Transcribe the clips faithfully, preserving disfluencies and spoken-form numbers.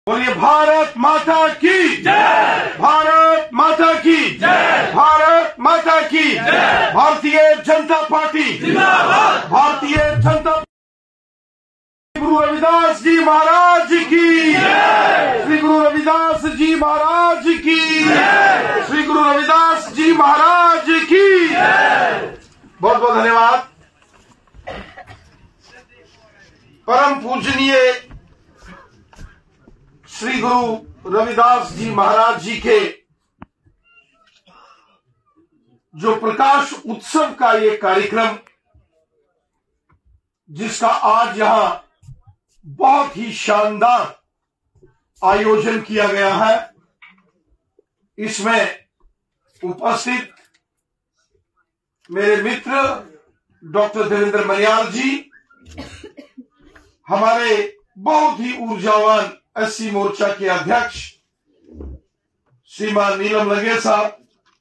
बोलिए भारत माता की जय, भारत माता की जय, भारत माता की जय, भारतीय जनता पार्टी जिंदाबाद, भारतीय जनता गुरु रविदास जी महाराज की जय, श्री गुरु रविदास जी महाराज की जय, श्री गुरु रविदास जी महाराज की जय। बहुत बहुत धन्यवाद। परम पूजनीय श्री गुरु रविदास जी महाराज जी के जो प्रकाश उत्सव का ये कार्यक्रम, जिसका आज यहां बहुत ही शानदार आयोजन किया गया है, इसमें उपस्थित मेरे मित्र डॉक्टर देवेंद्र मनियाल जी, हमारे बहुत ही ऊर्जावान एससी मोर्चा के अध्यक्ष श्रीमान नीलम लगे साहब,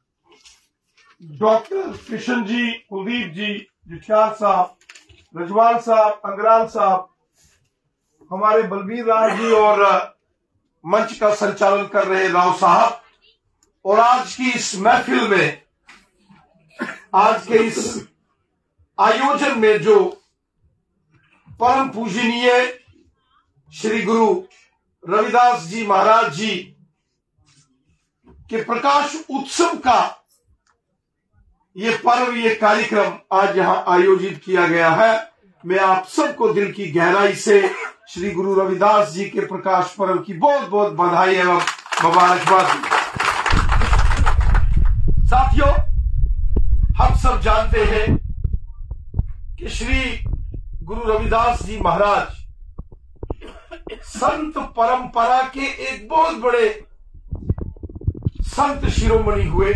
डॉक्टर किशन जी, कुलदीप जी, जुझार साहब, रजवाल साहब, अंगराल साहब, हमारे बलबीर राव जी और मंच का संचालन कर रहे राव साहब, और आज की इस महफिल में, आज के इस आयोजन में जो परम पूजनीय श्री गुरु रविदास जी महाराज जी के प्रकाश उत्सव का ये पर्व, ये कार्यक्रम आज यहां आयोजित किया गया है, मैं आप सबको दिल की गहराई से श्री गुरु रविदास जी के प्रकाश पर्व की बहुत बहुत बधाई एवं मुबारकबाद। साथियों, हम सब जानते हैं कि श्री गुरु रविदास जी महाराज संत परंपरा के एक बहुत बड़े संत शिरोमणि हुए,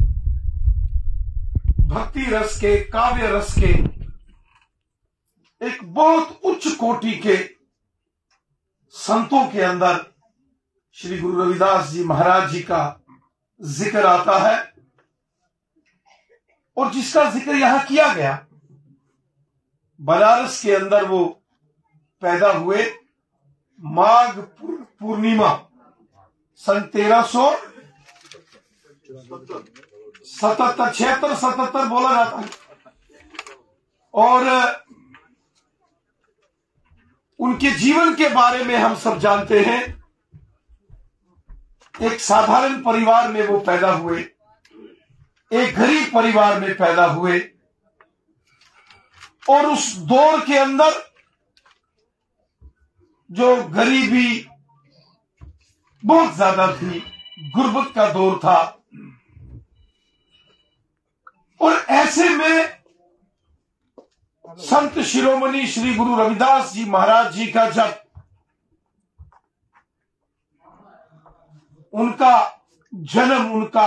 भक्ति रस के, काव्य रस के एक बहुत उच्च कोटि के संतों के अंदर श्री गुरु रविदास जी महाराज जी का जिक्र आता है, और जिसका जिक्र यहां किया गया, बनारस के अंदर वो पैदा हुए माघ पूर्णिमा सन तेरह सौ सतहत्तर छिहत्तर सतहत्तर बोला जाता है, और उनके जीवन के बारे में हम सब जानते हैं। एक साधारण परिवार में वो पैदा हुए, एक गरीब परिवार में पैदा हुए, और उस दौर के अंदर जो गरीबी बहुत ज्यादा थी, गुर्बत का दौर था, और ऐसे में संत शिरोमणि श्री गुरु रविदास जी महाराज जी का जब उनका जन्म, उनका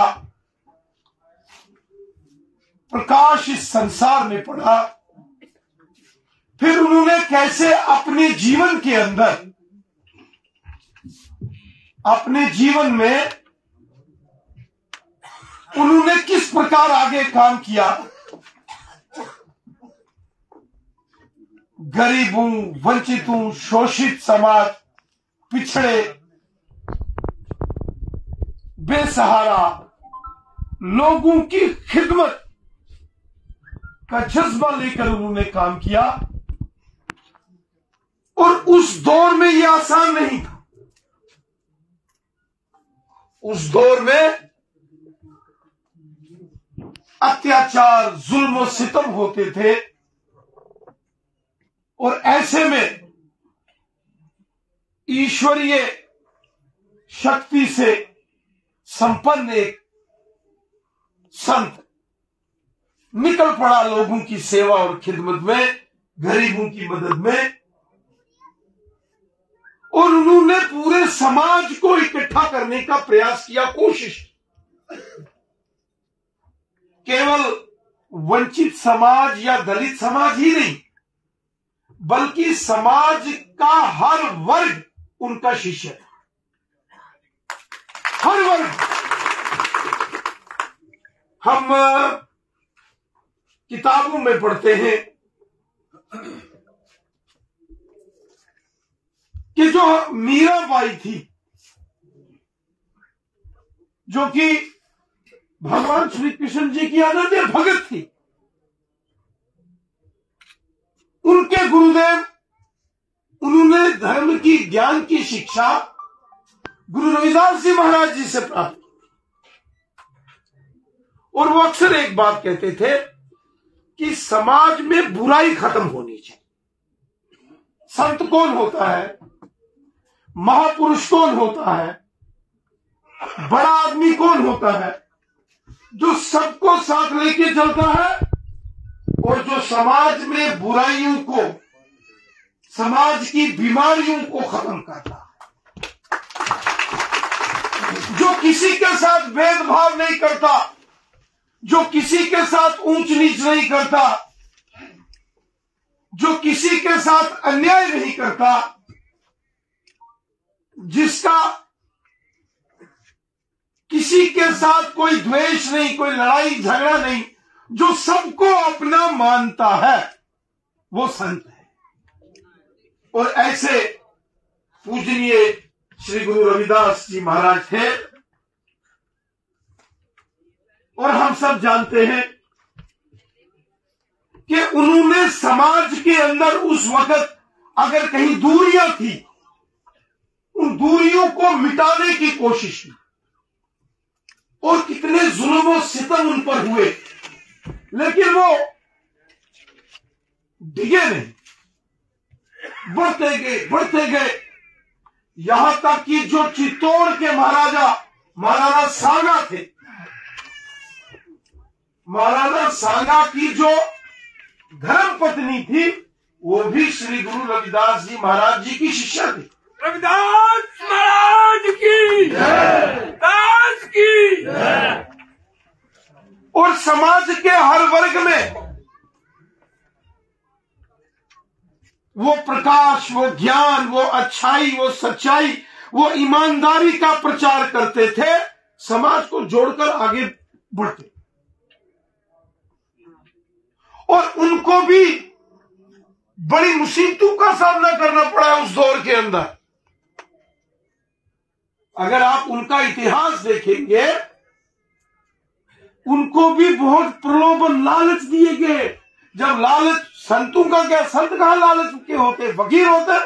प्रकाश इस संसार में पड़ा, फिर उन्होंने कैसे अपने जीवन के अंदर, अपने जीवन में उन्होंने किस प्रकार आगे काम किया, गरीबों, वंचितों, शोषित समाज, पिछड़े, बेसहारा लोगों की खिदमत का जज्बा लेकर उन्होंने काम किया, और उस दौर में यह आसान नहीं था। उस दौर में अत्याचार, जुल्म और सितम होते थे, और ऐसे में ईश्वरीय शक्ति से संपन्न एक संत निकल पड़ा लोगों की सेवा और खिदमत में, गरीबों की मदद में, और उन्होंने पूरे समाज को इकट्ठा करने का प्रयास किया, कोशिश। केवल वंचित समाज या दलित समाज ही नहीं, बल्कि समाज का हर वर्ग उनका शिष्य था, हर वर्ग। हम किताबों में पढ़ते हैं कि जो मीराबाई थी, जो कि भगवान श्री कृष्ण जी की अनन्य भगत थी, उनके गुरुदेव, उन्होंने धर्म की, ज्ञान की शिक्षा गुरु रविदास जी महाराज जी से प्राप्त। और वो अक्सर एक बात कहते थे कि समाज में बुराई खत्म होनी चाहिए। संत कौन होता है, महापुरुष कौन होता है, बड़ा आदमी कौन होता है? जो सबको साथ लेके चलता है और जो समाज में बुराइयों को, समाज की बीमारियों को खत्म करता है, जो किसी के साथ भेदभाव नहीं करता, जो किसी के साथ ऊंच नीच नहीं करता, जो किसी के साथ अन्याय नहीं करता, जिसका किसी के साथ कोई द्वेष नहीं, कोई लड़ाई झगड़ा नहीं, जो सबको अपना मानता है, वो संत है। और ऐसे पूजनीय श्री गुरु रविदास जी महाराज थे। और हम सब जानते हैं कि उन्होंने समाज के अंदर उस वक्त अगर कहीं दूरियां थी, उन दूरियों को मिटाने की कोशिश की। और कितने जुल्म और सितम उन पर हुए, लेकिन वो डिगे नहीं, बढ़ते गए बढ़ते गए, यहां तक कि जो चित्तौड़ के महाराजा महाराणा सांगा थे, महाराणा सांगा की जो धर्म पत्नी थी, वो भी श्री गुरु रविदास जी महाराज जी की शिष्या थी। रविदास महाराज की दास की। और समाज के हर वर्ग में वो प्रकाश, वो ज्ञान, वो अच्छाई, वो सच्चाई, वो ईमानदारी का प्रचार करते थे, समाज को जोड़कर आगे बढ़ते। और उनको भी बड़ी मुसीबतों का सामना करना पड़ा उस दौर के अंदर। अगर आप उनका इतिहास देखेंगे, उनको भी बहुत प्रलोभन, लालच दिए गए। जब लालच, संतों का क्या, संत कहां लालच के होते, फकीर होते।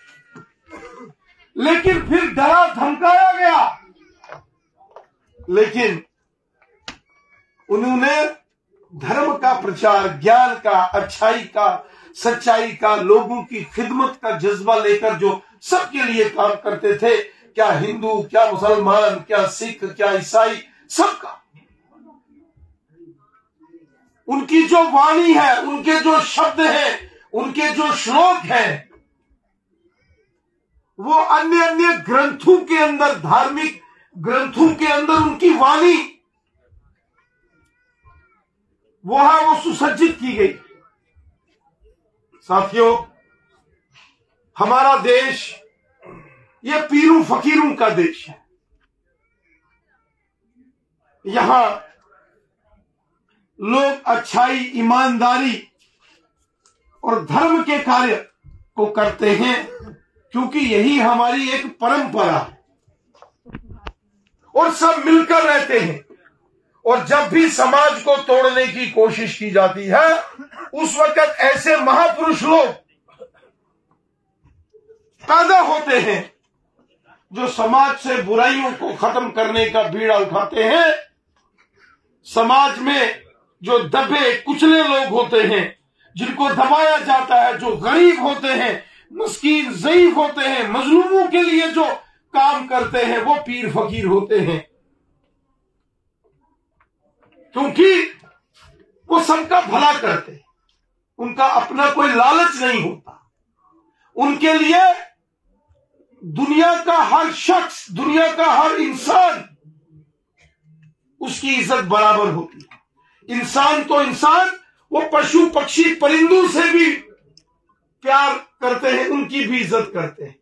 लेकिन फिर डरा धमकाया गया, लेकिन उन्होंने धर्म का प्रचार, ज्ञान का, अच्छाई का, सच्चाई का, लोगों की खिदमत का जज्बा लेकर जो सबके लिए काम करते थे, क्या हिंदू, क्या मुसलमान, क्या सिख, क्या ईसाई, सबका। उनकी जो वाणी है, उनके जो शब्द हैं, उनके जो श्लोक हैं, वो अन्य अन्य ग्रंथों के अंदर, धार्मिक ग्रंथों के अंदर उनकी वाणी वो है, वो सुसज्जित की गई। साथियों, हमारा देश ये पीरों फकीरों का देश है। यहां लोग अच्छाई, ईमानदारी और धर्म के कार्य को करते हैं, क्योंकि यही हमारी एक परंपरा है। और सब मिलकर रहते हैं। और जब भी समाज को तोड़ने की कोशिश की जाती है, उस वक्त ऐसे महापुरुष लोग पैदा होते हैं जो समाज से बुराइयों को खत्म करने का बीड़ा उठाते हैं। समाज में जो दबे कुचले लोग होते हैं, जिनको दबाया जाता है, जो गरीब होते हैं, मस्कीन ज़ईफ होते हैं, मजलूमों के लिए जो काम करते हैं, वो पीर फकीर होते हैं। क्योंकि वो सबका भला करते हैं, उनका अपना कोई लालच नहीं होता। उनके लिए दुनिया का हर शख्स, दुनिया का हर इंसान, उसकी इज्जत बराबर होती है। इंसान तो इंसान, वो पशु पक्षी परिंदों से भी प्यार करते हैं, उनकी भी इज्जत करते हैं।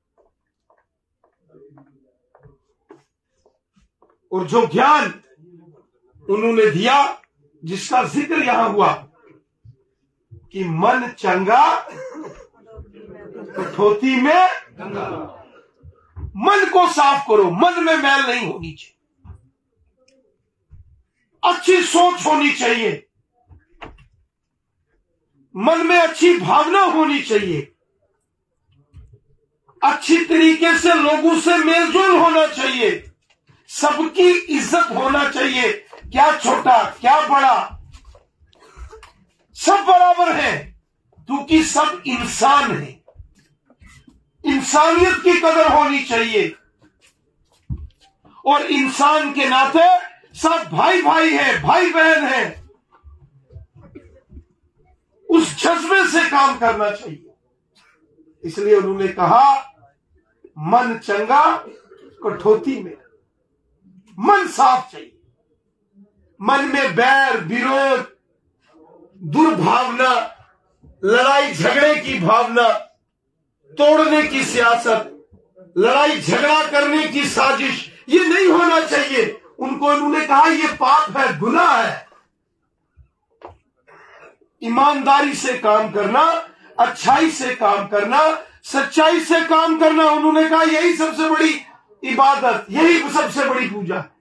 और जो ज्ञान उन्होंने दिया, जिसका जिक्र यहां हुआ कि मन चंगा कठौती में मन को साफ करो, मन में मैल नहीं होनी चाहिए, अच्छी सोच होनी चाहिए, मन में अच्छी भावना होनी चाहिए, अच्छी तरीके से लोगों से मेलजोल होना चाहिए, सबकी इज्जत होना चाहिए, क्या छोटा क्या बड़ा, सब बराबर है, क्योंकि सब इंसान है। इंसानियत की कदर होनी चाहिए और इंसान के नाते सब भाई भाई है, भाई बहन है। उस जज्बे से काम करना चाहिए। इसलिए उन्होंने कहा मन चंगा कठौती में, मन साफ चाहिए। मन में बैर विरोध, दुर्भावना, लड़ाई झगड़े की भावना, तोड़ने की सियासत, लड़ाई झगड़ा करने की साजिश, ये नहीं होना चाहिए। उनको उन्होंने कहा ये पाप है, गुनाह है। ईमानदारी से काम करना, अच्छाई से काम करना, सच्चाई से काम करना, उन्होंने कहा यही सबसे बड़ी इबादत, यही सबसे बड़ी पूजा है।